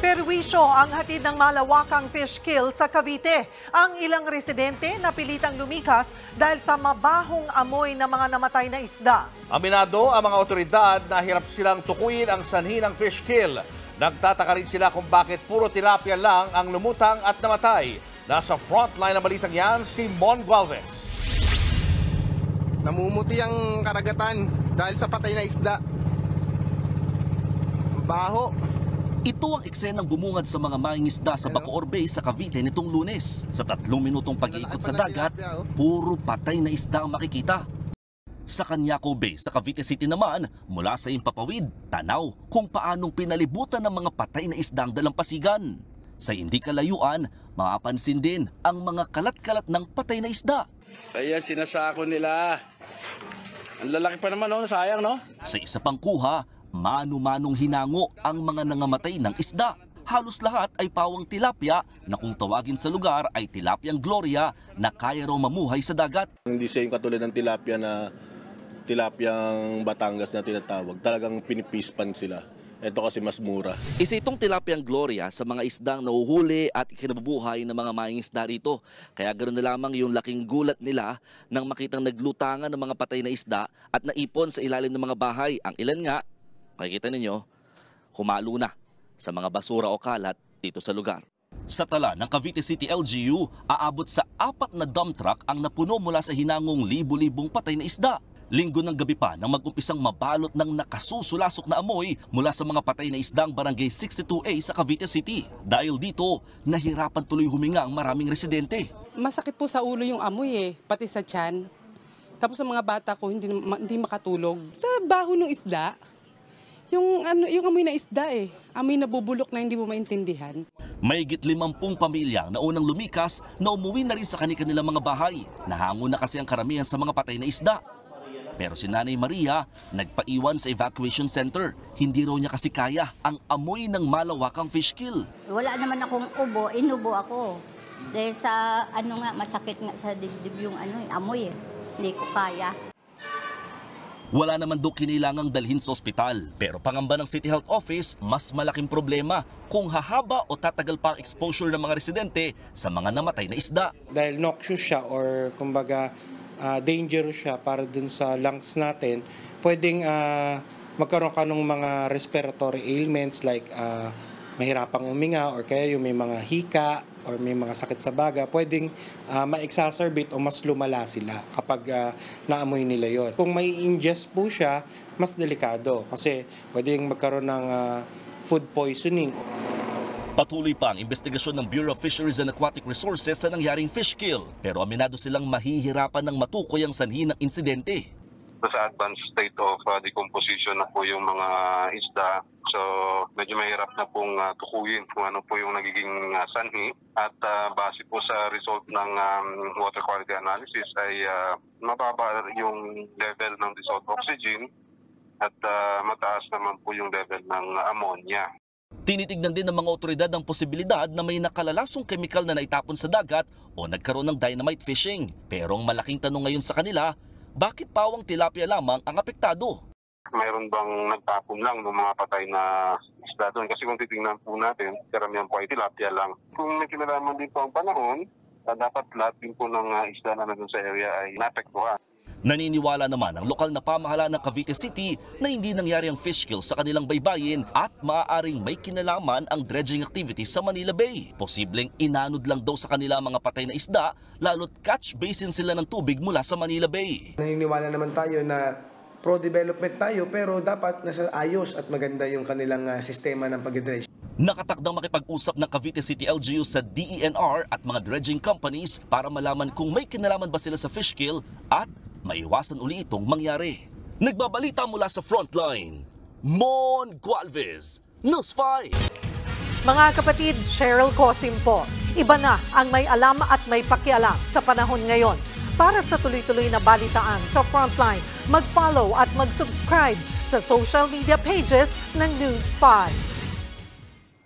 Perwisyo ang hatid ng malawakang fish kill sa Cavite. Ang ilang residente napilitang lumikas dahil sa mabahong amoy ng mga namatay na isda. Aminado ang mga otoridad na hirap silang tukuyin ang sanhi ng fish kill. Nagtataka rin sila kung bakit puro tilapia lang ang lumutang at namatay. Nasa frontline ng balitang yan si Mon Gualvez. Namumuti ang karagatan dahil sa patay na isda. Baho. Ito ang eksenang bumungad sa mga mangingisda sa Bacoor Bay sa Cavite nitong Lunes. Sa 3 minutong pag-iikot sa dagat, puro patay na isda ang makikita. Sa Cañaco Bay sa Cavite City naman, mula sa Impapawid, tanaw kung paanong pinalibutan ng mga patay na isda ang dalampasigan. Sa hindi kalayuan, mapapansin din ang mga kalat-kalat ng patay na isda. Ayan, sinasako nila. Ang lalaki pa naman, no? Sayang, no? Sa isa pang kuha, mano-manong hinango ang mga nangamatay ng isda. Halos lahat ay pawang tilapia na kung tawagin sa lugar ay tilapiang Gloria na kaya raw mamuhay sa dagat. Hindi same katulad ng tilapia na tilapiang Batangas na tinatawag. Talagang pinipispan sila. Ito kasi mas mura. Isa itong tilapiang Gloria sa mga isdang nahuhuli at ikinabubuhay ng mga mangingisda rito. Kaya ganoon na lamang yung laking gulat nila nang makitang naglutangan ng mga patay na isda at naipon sa ilalim ng mga bahay. Ang ilan nga, makikita ninyo, humalo na sa mga basura o kalat dito sa lugar. Sa tala ng Cavite City LGU, aabot sa 4 na dump truck ang napuno mula sa hinangong libu-libong patay na isda. Linggo ng gabi pa nang mag-umpisang mabalot ng nakasusulasok na amoy mula sa mga patay na isdang Barangay 62A sa Cavite City. Dahil dito, nahirapan tuloy huminga ang maraming residente. Masakit po sa ulo yung amoy pati sa tiyan. Tapos sa mga bata ko hindi makatulog. Sa baho ng isda, yung amoy na isda amoy na bubulok na hindi mo maintindihan. Mahigit 50 pamilya na unang lumikas na umuwi na rin sa kanilang mga bahay. Nahango na kasi ang karamihan sa mga patay na isda. Pero si Nanay Maria nagpaiwan sa evacuation center. Hindi raw niya kasi kaya ang amoy ng malawakang fish kill. Wala naman akong ubo, inubo ako. Dahil sa masakit nga sa dibdib yung amoy Hindi ko kaya. Wala naman daw kinailangang dalhin sa ospital. Pero pangamba ng City Health Office, mas malaking problema kung hahaba o tatagal pa ang exposure ng mga residente sa mga namatay na isda. Dahil noxious siya or kumbaga dangerous siya para dun sa lungs natin, pwedeng magkaroon ka ng mga respiratory ailments like mahirapang uminga or kaya yung may mga hika or may mga sakit sa baga, pwedeng ma-exacerbate o mas lumala sila kapag naamoy nila yon. Kung may ingest po siya, mas delikado kasi pwedeng magkaroon ng food poisoning. Patuloy pa ang investigasyon ng Bureau of Fisheries and Aquatic Resources sa nangyaring fish kill. Pero aminado silang mahihirapan ng matukoy ang sanhi ng insidente. Sa advanced state of decomposition na po yung mga isda. So medyo mahirap na pong tukuyin kung ano po yung nagiging sanhi. At base po sa result ng water quality analysis ay mababa yung level ng dissolved oxygen at mataas naman po yung level ng ammonia. Tinitignan din ng mga otoridad ang posibilidad na may nakalalasong kemikal na naitapon sa dagat o nagkaroon ng dynamite fishing. Pero ang malaking tanong ngayon sa kanila, bakit pawang tilapia lamang ang apektado? Mayroon bang nagtapon lang ng mga patay na isda doon? Kasi kung titingnan po natin, karamihan po ay tilapia lang. Kung may kinalaman din po ang panahon, dapat lahat din po ng isda na nandun sa area ay naapektuhan. Naniniwala naman ang lokal na pamahalaan ng Cavite City na hindi nangyari ang fish kill sa kanilang baybayin at maaaring may kinalaman ang dredging activity sa Manila Bay. Posibleng inanod lang daw sa kanila mga patay na isda, lalo't catch basin sila ng tubig mula sa Manila Bay. Naniniwala naman tayo na pro-development tayo pero dapat nasa ayos at maganda yung kanilang sistema ng pag-dredge. Nakatakdang makipag-usap ng Cavite City LGU sa DENR at mga dredging companies para malaman kung may kinalaman ba sila sa fish kill at maiwasan uli itong mangyari. Nagbabalita mula sa frontline, Mon Gualvez, News 5. Mga kapatid, Cheryl Cosim po. Iba na ang may alam at may pakialam sa panahon ngayon. Para sa tuloy-tuloy na balitaan sa frontline, mag-follow at mag-subscribe sa social media pages ng News 5.